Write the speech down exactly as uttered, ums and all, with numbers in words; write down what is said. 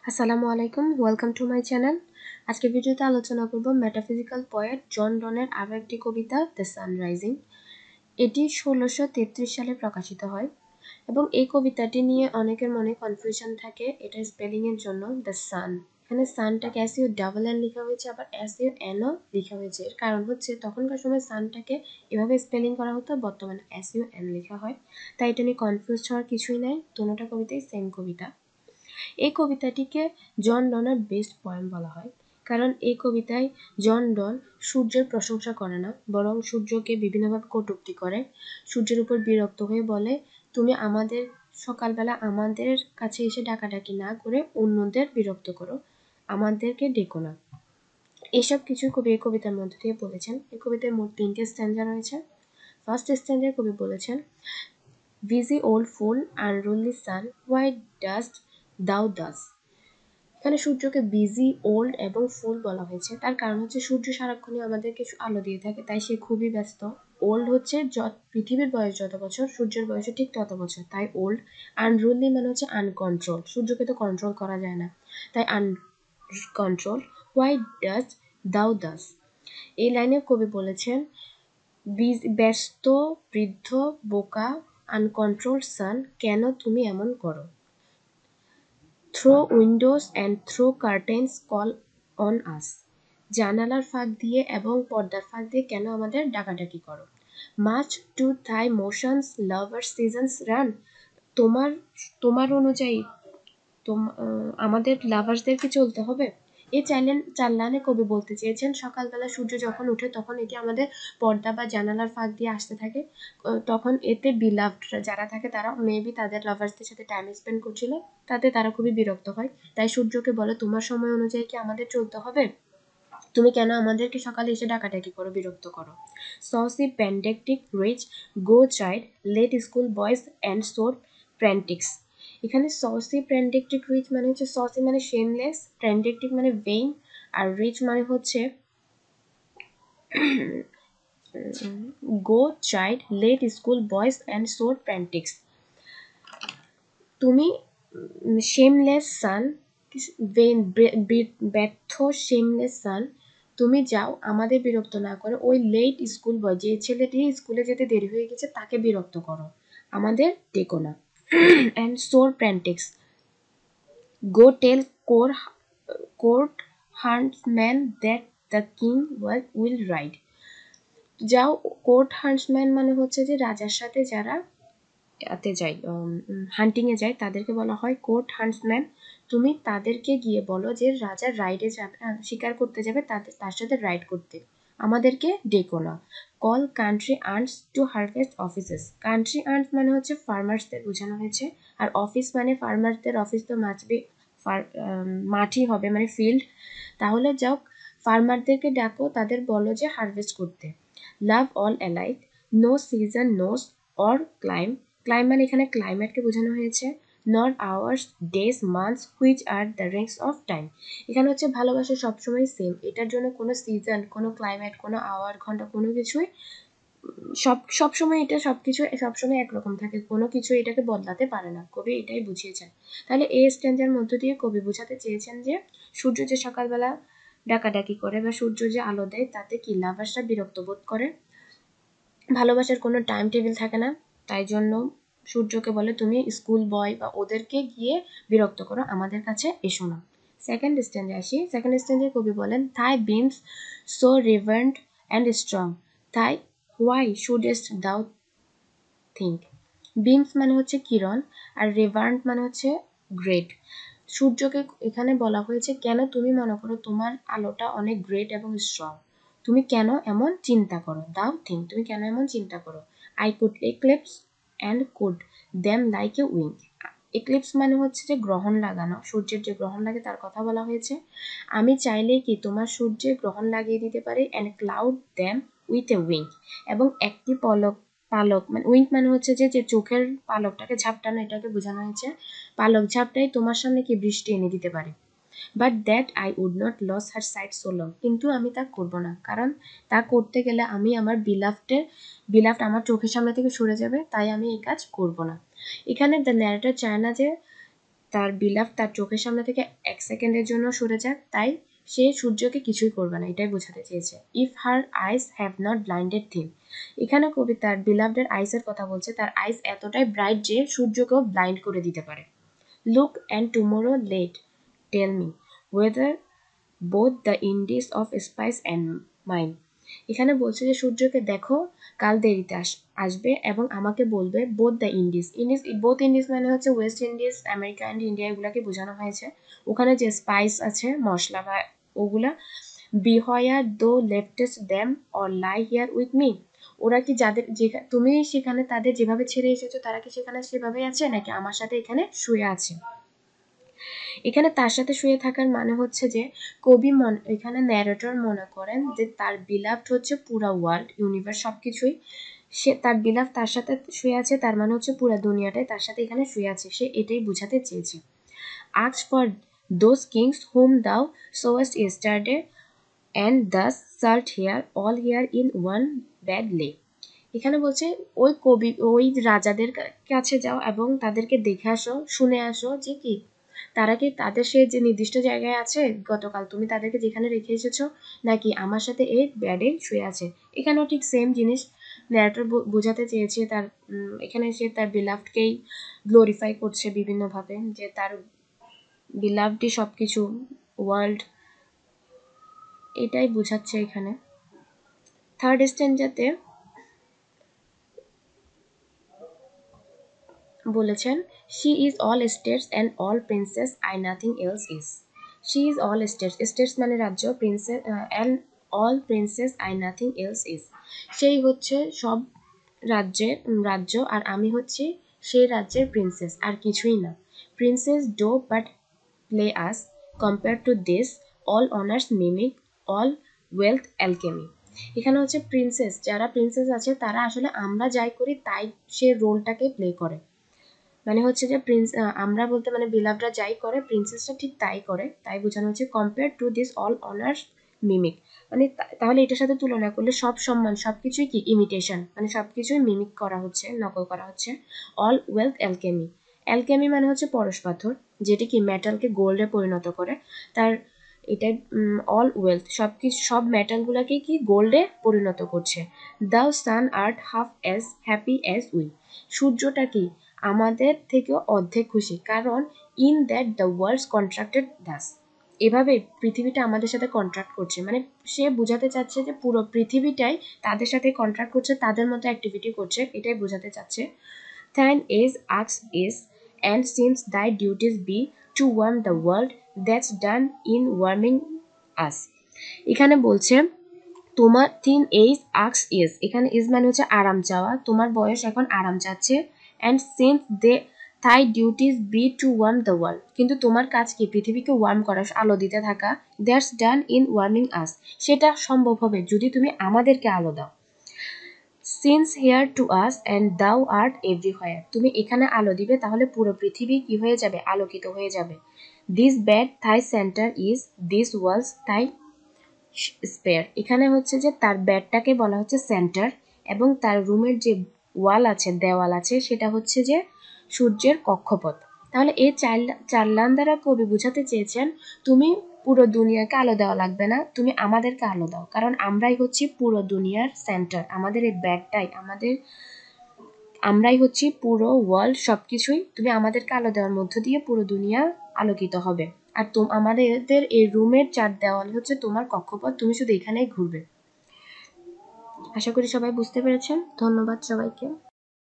আসসালামু আলাইকুম, welcome to my channel. আজকে ভিডিওতে আলোচনা করব মেটাফিজিক্যাল পোয়েট জন ডনের আরও একটি কবিতা দ্য সানরাইজিং। এটি ষোলোশো তেত্রিশ সালে প্রকাশিত হয় এবং এই কবিতাটি নিয়ে অনেকের মনে কনফিউশন থাকে এটা স্পেলিংয়ের জন্য। দ্য সান, এখানে সানটাকে এস ইউ ডাবল এন লেখা হয়েছে, আবার এস ইউ এনও লেখা হয়েছে। এর কারণ হচ্ছে তখনকার সময় সানটাকে এভাবে স্পেলিং করা হতো, বর্তমানে এস ইউ এন লেখা হয়। তাই এটা নিয়ে কনফিউজ হওয়ার কিছুই নাই, দুটোটা কবিতাই সেম কবিতা। এই কবিতাটিকে জন ডনের বেস্ট পয়েম বলা হয়, কারণ এই কবিতায় জন ডন সূর্যের প্রশংসা করে না, বরং সূর্যকে বিভিন্নভাবে কটূক্তি করে। সূর্যের উপর বিরক্ত হয়ে বলে, তুমি আমাদের সকালবেলা আমাদের কাছে এসে ডাকাডাকি না করে অন্যদের বিরক্ত করো, আমাদেরকে ডেকো না। এসব কিছু কবি এই কবিতার মধ্যে দিয়ে বলেছেন। এই কবিতায় মোট তিনটে স্ট্যান্জা রয়েছে। ফার্স্ট স্ট্যান্জায় কবি বলেছেন, busy old fool unruly sun, why dost thou thus. এখানে সূর্যকে বিজি, ওল্ড এবং ফুল বলা হয়েছে। তার কারণ হচ্ছে সূর্য সারাক্ষণই আমাদেরকে আলো দিয়ে থাকে, তাই সে খুবই ব্যস্ত। ওল্ড হচ্ছে যত পৃথিবীর বয়স যত বছর, সূর্যের বয়সও ঠিক তত বছর, তাই ওল্ড। আনরুলি মানে হচ্ছে আনকন্ট্রোল, সূর্যকে তো কন্ট্রোল করা যায় না, তাই আনকন্ট্রোল। হোয়াই ডাজ দাউ দাস। এই লাইনে কবি বলেছেন, ব্যস্ত, বৃদ্ধ, বোকা, আনকন্ট্রোল সান, কেন তুমি এমন করো। Through windows and through curtains call on us. জানালার ফাঁক দিয়ে এবং পর্দার ফাঁক দিয়ে কেন আমাদের ডাকাডাকি করো। Much to thy motions lover seasons run. তোমার তোমার অনুযায়ী তোম আমাদের লাভার্সদেরকে চলতে হবে। এই চ্যানেল চাল্লানে কবি বলতে চেয়েছেন, সকালবেলা সূর্য যখন ওঠে তখন এটি আমাদের পর্দা বা জানালার ফাঁক দিয়ে আসতে থাকে, তখন এতে বিলাভডরা যারা থাকে তারা মেবি তাদের লাভার্সদের সাথে টাইম স্পেন্ড করছিল, তাতে তারা খুবই বিরক্ত হয়। তাই সূর্যকে বলে, তোমার সময় অনুযায়ী কি আমাদের চলতে হবে, তুমি কেন আমাদেরকে সকালে এসে ডাকাডাকি করো, বিরক্ত করো। Saucy pedantic rich go child late school boys and sour prentices. এখানে সসি প্যান্ডেকটিক রিচ মানে হচ্ছে, সসি মানে শেমলেস, প্যান্ডেকটিক মানে ভেইন, আর রিচ মানে হচ্ছে go child late school boys and sour prentices. তুমি শেমলেস সান, ব্যর্থ শেমলেস সান, তুমি যাও আমাদের বিরক্ত না করে ওই লেট স্কুল বয়, যে ছেলেটি স্কুলে যেতে দেরি হয়ে গেছে তাকে বিরক্ত করো, আমাদের ডেকো না। And sour prentices, go tell core court huntsman that the king will ride. যাও, কোর্ট হান্টসম্যান মানে হচ্ছে যে রাজার সাথে যারা এতে যায়, হান্টিংয়ে যায়, তাদেরকে বলা হয় কোর্ট হান্টসম্যান। তুমি তাদেরকে গিয়ে বলো যে রাজা রাইডে যাবে, শিকার করতে যাবে, তাদের তার সাথে রাইড করতে, আমাদেরকে ডেকো না। Call country arts to harvest offices. Country arts মানে হচ্ছে ফার্মার্সদের বোঝানো হয়েছে, আর অফিস মানে ফার্মারদের অফিস তো মাছবি মাঠই হবে, মানে ফিল্ড। তাহলে যাও, ফার্মারদেরকে ডাকো, তাদের বলো যে হারভেস্ট করতে। Love all alike, no season knows or clime. Clime মানে এখানে ক্লাইমেটকে বোঝানো হয়েছে। Not hours, days, months, which are the rings of time. এখানে হচ্ছে ভালোবাসা সবসময় সেম, এটার জন্য কোনো সিজন, কোনো ক্লাইমেট, কোনো আওয়ার, ঘন্টা, কোনো কিছুই সব সবসময় এটা সব কিছু সবসময় একরকম থাকে, কোনো কিছু এটাকে বদলাতে পারে না। কবি এটাই বুঝিয়েছেন। তাহলে এই স্ট্যান্জার মধ্য দিয়ে কবি বোঝাতে চেয়েছেন যে সূর্য যে সকালবেলা ডাকাডাকি করে বা সূর্য যে আলো দেয় তাতে কি লাভার্সরা বিরক্ত বোধ করে। ভালোবাসার কোনো টাইম টেবিল থাকে না, তাই জন্য সূর্যকে বলে তুমি স্কুল বয় বা ওদেরকে গিয়ে বিরক্ত করো, আমাদের কাছে এসো না। সেকেন্ড স্ট্যান্ডে আসি। সেকেন্ড স্ট্যান্ডে কবি বলেন, thy beams so reverend and strong, thy why shouldst thou think. Beans মানে হচ্ছে কিরণ, আর রিভার্ন্ট মানে হচ্ছে গ্রেট। সূর্যকে এখানে বলা হয়েছে, কেন তুমি মনে করো তোমার আলোটা অনেক গ্রেট এবং স্ট্রং, তুমি কেন এমন চিন্তা করো, দাও থিঙ্ক, তুমি কেন এমন চিন্তা করো। I could eclipse and could them like a wing. Eclipse মানে হচ্ছে যে গ্রহণ লাগানো, সূর্যের যে গ্রহণ লাগে তার কথা বলা হয়েছে। আমি চাইলেই কি তোমার সূর্যের গ্রহণ লাগিয়ে দিতে পারি, and cloud them with a wing, এবং একটি পলক, পালক মানে উইঙ্ক মানে হচ্ছে যে যে চোখের পালকটাকে ঝাপটানো, এটাকে বোঝানো হয়েছে। পালক ঝাপটাই তোমার সামনে কি বৃষ্টি এনে দিতে পারে। But that I would not lose her sight so long, কিন্তু আমি তা করবো না, কারণ তা করতে গেলে আমি আমার বিলাফটের বিলাফট আমার চোখের সামনে থেকে সরে যাবে, তাই আমি এই কাজ করব না। এখানে দ্য ন্যারেটর চায় না যে তার বিলাভ তার চোখের সামনে থেকে এক সেকেন্ডের জন্য সরে যাক, তাই সে সূর্যকে কিছুই করবে না, এটাই বোঝাতে চেয়েছে। If her eyes have not blinded them, এখানে কবি তার বিলাভডের আইসের কথা বলছে, তার আইস এতটাই ব্রাইট যে সূর্যকেও ব্লাইন্ড করে দিতে পারে। Look and tomorrow late tell me whether both the Indies of spice and mine, এখানে বলছে যে সূর্যকে দেখো, কাল দেরিতে আস আসবে এবং আমাকে বলবে both the Indies. Indies both Indies মানে হচ্ছে West Indies, America and India, এগুলাকে বোঝানো হয়েছে। ওখানে যে স্পাইস আছে, মশলা বা ওগুলা, be where thou leftst them or lie here with me, ওরা কি যাদের যে তুমি সেখানে তাদের যেভাবে ছেড়ে এসেছো তারা কি সেখানে সেভাবেই আছে নাকি আমার সাথে এখানে শুয়ে আছে। এখানে তার সাথে শুয়ে থাকার মানে হচ্ছে যে কবি মন এখানে ন্যারেটর মনে করেন যে তার বিলাভড হচ্ছে পুরা ওয়ার্ল্ড ইউনিভার্স সবকিছুই, সে তার বিলাভ তার সাথে শুয়ে আছে, তার মানে হচ্ছে পুরা দুনিয়াটাই তার সাথে এখানে শুয়ে আছে, সে এটাই বোঝাতে চেয়েছে। Ask for those kings whom thou sawest yesterday and thus shalt hear all here in one bed lay, এখানে বলছে ওই কবি ওই রাজাদের কাছে যাও এবং তাদেরকে দেখে আসো, শুনে আসো যে কি তারা কি তাদের সে যে নির্দিষ্ট জায়গায় আছে গতকাল তুমি তাদেরকে যেখানে রেখে এসেছো, নাকি আমার সাথে এই ব্যাডে শুয়ে আছে। এখানেও ঠিক সেম জিনিস ন্যারেটর বোঝাতে চেয়েছে, তার এখানে সে তার বিলাভডকেই গ্লোরিফাই করছে বিভিন্নভাবে, যে তার বিলাভডই সব কিছু, ওয়ার্ল্ড, এটাই বোঝাচ্ছে এখানে। থার্ড স্ট্যান্ডাতে বলেছেন she is all states and all princes I nothing else is, she is all states, states মানে রাজ্য, princes and all princes I nothing else is, সেই হচ্ছে সব রাজ্যের রাজ্য আর আমি হচ্ছি সেই রাজ্যের প্রিন্সেস, আর কিছুই না। Princes do but play us compare to this all honours mimic all wealth alchemy, এখানে হচ্ছে প্রিন্সেস যারা প্রিন্সেস আছে তারা আসলে আমরা যাই করি তাই সে রোলটাকে প্লে করে, মানে হচ্ছে যে প্রিন্স আমরা বলতে মানে বিলাভরা যাই করে প্রিন্সেসটা ঠিক তাই করে, তাই বোঝানো হচ্ছে compare to this all honours mimic, মানে তাহলে এটার সাথে তুলনা করলে সব সম্মান সবকিছুই কি ইমিটেশন, মানে সবকিছুই মিমিক করা হচ্ছে, নকল করা হচ্ছে। অল ওয়েলথ অ্যালকেমি, অ্যালকেমি মানে হচ্ছে পরশ পাথর, যেটি কি মেটালকে গোল্ডে পরিণত করে, তার এটাই অল ওয়েলথ সব কিছু সব মেটালগুলোকে কি গোল্ডে পরিণত করছে। Thou sun art half as happy as we, সূর্যটা কি আমাদের থেকেও অর্ধেক খুশি, কারণ in that the world's contracted thus, এভাবে পৃথিবীটা আমাদের সাথে কন্ট্রাক্ট করছে, মানে সে বোঝাতে চাচ্ছে যে পুরো পৃথিবীটাই তাদের সাথে কন্ট্রাক্ট করছে, তাদের মতো অ্যাক্টিভিটি করছে, এটাই বোঝাতে চাচ্ছে। Than age asks ease and since thy duties be to warm the world that's done in warming us, এখানে বলছে তোমার থিন এইজ আক্স ইজ, এখানে ইজ মানে হচ্ছে আরাম চাওয়া, তোমার বয়স এখন আরাম চাচ্ছে, and since they thy duties be to warm the world, কিন্তু তোমার কাজ কি পৃথিবীকে ওয়ার্ম করা, আলো দিতে থাকা, that's done in warming us, সেটা সম্ভব হবে যদি তুমি আমাদেরকে আলো দাও। Since here to us and thou art everywhere, তুমি এখানে আলো দিবে তাহলে পুরো পৃথিবী কি হয়ে যাবে, আলোকিত হয়ে যাবে। This bed thy centre is this walls thy sphere, এখানে হচ্ছে যে তার ব্যাডটাকে বলা হচ্ছে সেন্টার এবং তার রুমের যে ওয়াল আছে দেওয়াল আছে সেটা হচ্ছে যে সূর্যের কক্ষপথ। তাহলে এই চার চার লাইন দ্বারা কবি বোঝাতে চেয়েছেন তুমি পুরো দুনিয়াকে আলো দেওয়া লাগবে না, তুমি আমাদেরকে আলো দাও, কারণ আমরাই হচ্ছি পুরো দুনিয়ার সেন্টার, আমাদের এই ব্যাডটাই আমাদের আমরাই হচ্ছি পুরো ওয়ার্ল্ড, সবকিছুই তুমি আমাদেরকে আলো দেওয়ার মধ্য দিয়ে পুরো দুনিয়া আলোকিত হবে, আর তো আমাদের এই রুমের চার দেওয়াল হচ্ছে তোমার কক্ষপথ, তুমি শুধু এখানেই ঘুরবে। আশা করি সবাই বুঝতে পেরেছেন, ধন্যবাদ সবাইকে।